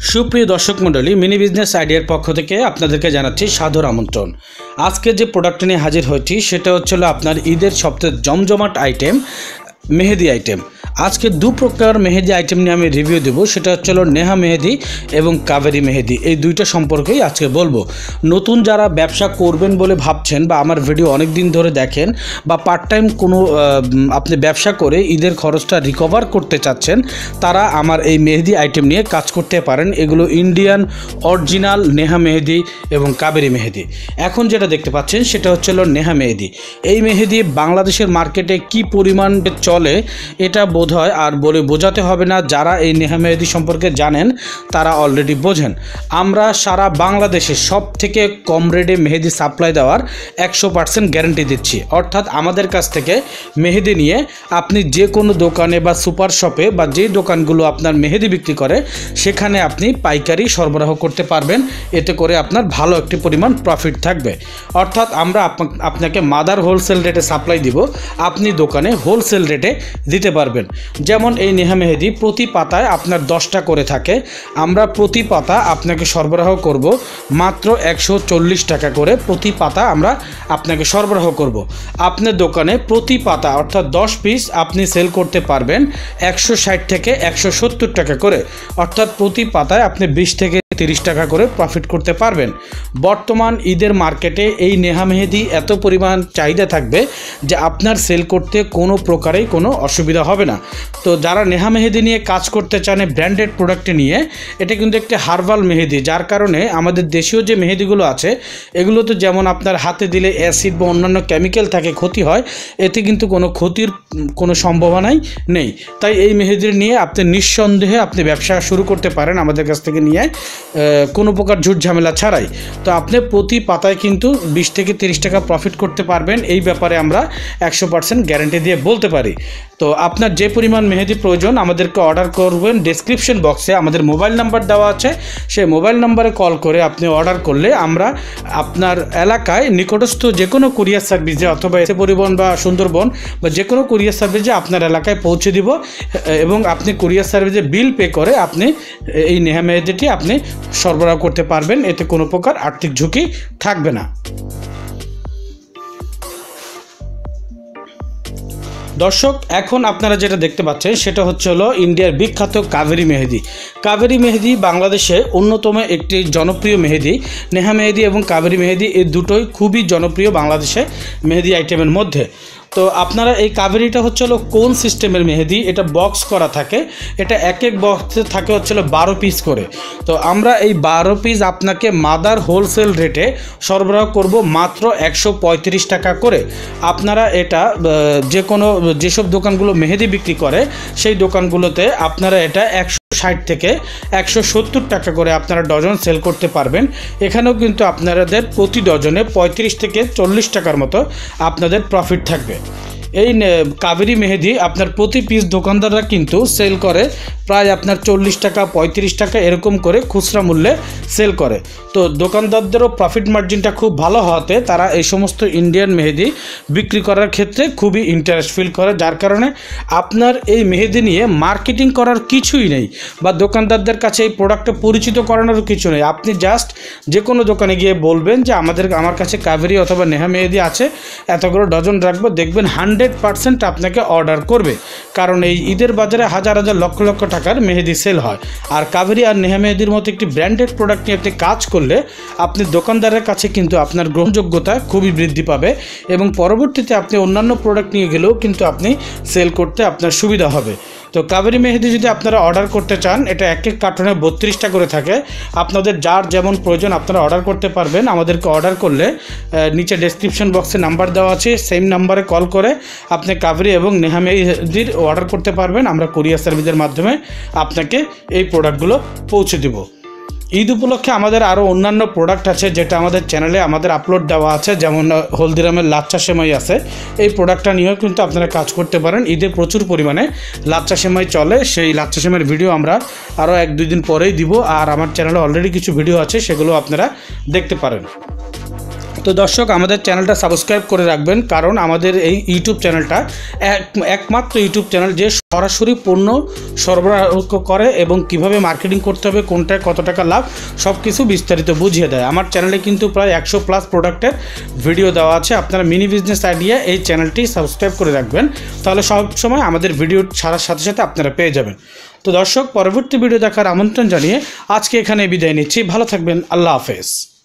সুপ্রিয় দর্শক মণ্ডলী, মিনি বিজনেস আইডিয়ার পক্ষ থেকে আপনাদেরকে জানাচ্ছি সাদর আমন্ত্রণ। আজকে যে প্রোডাক্ট নিয়ে হাজির হয়েছি সেটা হচ্ছিল আপনার ঈদের সবচেয়ে জমজমাট আইটেম, মেহেদি আইটেম। আজকে দু প্রকার মেহেদি আইটেম নিয়ে আমি রিভিউ দেবো। সেটা হচ্ছিল নেহা মেহেদি এবং কাবেরী মেহেদি। এই দুইটা সম্পর্কেই আজকে বলবো। নতুন যারা ব্যবসা করবেন বলে ভাবছেন বা আমার ভিডিও অনেক দিন ধরে দেখেন বা পার্ট টাইম কোনো আপনি ব্যবসা করে ঈদের খরচটা রিকভার করতে চাচ্ছেন, তারা আমার এই মেহেদি আইটেম নিয়ে কাজ করতে পারেন। এগুলো ইন্ডিয়ান অরিজিনাল নেহা মেহেদি এবং কাবেরী মেহেদি। এখন যেটা দেখতে পাচ্ছেন সেটা হচ্ছিল নেহা মেহেদি। এই মেহেদি বাংলাদেশের মার্কেটে কি পরিমাণ চলে এটা বোধ হয় আর বলে বোঝাতে হবে না। যারা এই নেহা মেহেদি সম্পর্কে জানেন তারা অলরেডি বোঝেন। আমরা সারা বাংলাদেশে সব থেকে কম রেটে মেহেদি সাপ্লাই দেওয়ার 100% গ্যারান্টি দিচ্ছি। অর্থাৎ আমাদের কাছ থেকে মেহেদি নিয়ে আপনি যে কোনো দোকানে বা সুপার শপে বা যে দোকানগুলো আপনার মেহেদি বিক্রি করে সেখানে আপনি পাইকারি সরবরাহ করতে পারবেন। এতে করে আপনার ভালো একটি পরিমাণ প্রফিট থাকবে। অর্থাৎ আমরা আপনাকে মাদার হোলসেল রেটে সাপ্লাই দিব, আপনি দোকানে হোলসেল রেটে দিতে পারবেন। যেমন এই নেহা মেহেদি প্রতি পাতায় আপনার 10টা করে থাকে। আমরা প্রতি পাতা আপনাকে সরবরাহ করব মাত্র 140 টাকা করে। প্রতি পাতা আমরা আপনাকে সরবরাহ করব। আপনার দোকানে প্রতি পাতা অর্থাৎ 10 পিস আপনি সেল করতে পারবেন 160 থেকে 170 টাকা করে। অর্থাৎ প্রতি পাতায় আপনি 20 থেকে 30 টাকা করে প্রফিট করতে পারবেন। বর্তমান ঈদের মার্কেটে এই নেহা মেহেদি এত পরিমাণ চাহিদা থাকবে যে আপনার সেল করতে কোনো প্রকারেই কোনো অসুবিধা হবে না। তো যারা নেহা মেহেদি নিয়ে কাজ করতে চান ব্র্যান্ডেড প্রোডাক্টে নিয়ে, এটা কিন্তু একটি হার্বাল মেহেদি, যার কারণে আমাদের দেশীয় যে মেহেদিগুলো আছে এগুলোতে যেমন আপনার হাতে দিলে অ্যাসিড বা অন্যান্য কেমিক্যাল থাকে, ক্ষতি হয়, এতে কিন্তু কোনো ক্ষতির কোনো সম্ভাবনাই নেই। তাই এই মেহেদি নিয়ে আপনি নিঃসন্দেহে আপনি ব্যবসা শুরু করতে পারেন আমাদের কাছ থেকে নিয়ে, কোনো প্রকার ঝুট ঝামেলা ছাড়াই। তো আপনি প্রতি পাতায় কিন্তু 20 থেকে 30 টাকা প্রফিট করতে পারবেন। এই ব্যাপারে আমরা 100% গ্যারান্টি দিয়ে বলতে পারি। তো আপনার যে পরিমাণ মেহেদি প্রয়োজন আমাদেরকে অর্ডার করবেন। ডেসক্রিপশন বক্সে আমাদের মোবাইল নাম্বার দেওয়া আছে, সেই মোবাইল নাম্বারে কল করে আপনি অর্ডার করলে আমরা আপনার এলাকায় নিকটস্থ যে কোনো কুরিয়ার সার্ভিসে অথবা এসে পরিবহন বা সুন্দরবন বা যে কোনো কুরিয়ার সার্ভিসে আপনার এলাকায় পৌঁছে দিব এবং আপনি কুরিয়ার সার্ভিসে বিল পে করে আপনি এই নেহা মেহেদিটি আপনি সরবরাহ করতে পারবেন। এতে কোনো প্রকার আর্থিক ঝুঁকি থাকবে না। দর্শক, এখন আপনারা যেটা দেখতে পাচ্ছেন সেটা হলো ইন্ডিয়ার বিখ্যাত কাবেরী মেহেদি। কাবেরী মেহেদি বাংলাদেশে অন্যতম একটি জনপ্রিয় মেহেদি। নেহা মেহেদি এবং কাবেরী মেহেদি এই দুটোই খুবই জনপ্রিয় বাংলাদেশে মেহেদি আইটেমের মধ্যে। তো আপনারা এই কাবেরীটা হচ্ছিল কোন সিস্টেমের মেহেদি, এটা বক্স করা থাকে। এটা এক এক বক্সে থাকে হচ্ছিল 12 পিস করে। তো আমরা এই 12 পিস আপনাকে মাদার হোলসেল রেটে সরবরাহ করব মাত্র 135 টাকা করে। আপনারা এটা যেসব দোকানগুলো মেহেদি বিক্রি করে সেই দোকানগুলোতে আপনারা এটা 160 থেকে 170 টাকা করে আপনারা ডজন সেল করতে পারবেন। এখানেও কিন্তু আপনাদের প্রতি ডজনে 35 থেকে 40 টাকার মতো আপনাদের প্রফিট থাকবে। এই কাবেরী মেহেদি আপনার প্রতি পিস দোকানদাররা কিন্তু সেল করে প্রায় আপনার 40 টাকা 35 টাকা এরকম করে খুচরা মূল্যে সেল করে। তো দোকানদারদেরও প্রফিট মার্জিনটা খুব ভালো হওয়াতে তারা এই সমস্ত ইন্ডিয়ান মেহেদি বিক্রি করার ক্ষেত্রে খুবই ইন্টারেস্ট ফিল করে। যার কারণে আপনার এই মেহেদি নিয়ে মার্কেটিং করার কিছুই নেই বা দোকানদারদের কাছে এই প্রোডাক্টটা পরিচিত করানোর কিছু নেই। আপনি জাস্ট যে কোনো দোকানে গিয়ে বলবেন যে আমার কাছে কাবেরী অথবা নেহা মেহেদি আছে, এত করে ডজন রাখবো, দেখবেন 100% আপনাকে অর্ডার করবে। কারণ এই ঈদের বাজারে হাজার হাজার লক্ষ লক্ষ টাকার মেহেদি সেল হয়। আর কাবেরী আর নেহা মেহেদির মতো একটি ব্র্যান্ডেড প্রোডাক্ট নিয়ে আপনি কাজ করলে আপনি দোকানদারের কাছে কিন্তু আপনার গ্রহণযোগ্যতা খুবই বৃদ্ধি পাবে এবং পরবর্তীতে আপনি অন্যান্য প্রোডাক্ট নিয়ে গেলেও কিন্তু আপনি সেল করতে আপনার সুবিধা হবে। তো কাবেরী মেহেদি যদি আপনারা অর্ডার করতে চান, এটা এক এক কার্টনে 32টা করে থাকে। আপনাদের যার যেমন প্রয়োজন আপনারা অর্ডার করতে পারবেন। আমাদেরকে অর্ডার করলে নিচে ডেসক্রিপশন বক্সে নাম্বার দেওয়া আছে, সেম নাম্বারে কল করে আপনি কাবেরী এবং নেহা মেহেদির অর্ডার করতে পারবেন। আমরা কুরিয়ার সার্ভিসের মাধ্যমে আপনাকে এই প্রোডাক্টগুলো পৌঁছে দেব। ঈদ উপলক্ষে আমাদের আরও অন্যান্য প্রোডাক্ট আছে যেটা আমাদের চ্যানেলে আমাদের আপলোড দেওয়া আছে, যেমন হলদিরামের লাচ্চা সেমাই আছে। এই প্রোডাক্টটা নিয়েও কিন্তু আপনারা কাজ করতে পারেন। ঈদে প্রচুর পরিমাণে লাচ্চা সেমাই চলে, সেই লাচ্চা সেমাইয়ের ভিডিও আমরা আরও 1-2 দিন পরেই দিব। আর আমার চ্যানেলে অলরেডি কিছু ভিডিও আছে, সেগুলো আপনারা দেখতে পারেন। তো দর্শক আমাদের চ্যানেলটা সাবস্ক্রাইব করে রাখবেন, কারণ আমাদের এই ইউটিউব চ্যানেলটা একমাত্র ইউটিউব চ্যানেল যে সরাসরি পণ্য সরবরাহ করে এবং কিভাবে মার্কেটিং করতে হবে, কোনটায় কত টাকা লাভ, সব কিছু বিস্তারিত বুঝিয়ে দেয়। আমার চ্যানেলে কিন্তু প্রায় 100+ প্রোডাক্টের ভিডিও দেওয়া আছে। আপনারা মিনি বিজনেস আইডিয়া এই চ্যানেলটি সাবস্ক্রাইব করে রাখবেন, তাহলে সব সময় আমাদের ভিডিও ছাড়ার সাথে সাথে আপনারা পেয়ে যাবেন। তো দর্শক, পরবর্তী ভিডিও দেখার আমন্ত্রণ জানিয়ে আজকে এখানে বিদায় নিচ্ছি। ভালো থাকবেন, আল্লাহ হাফেজ।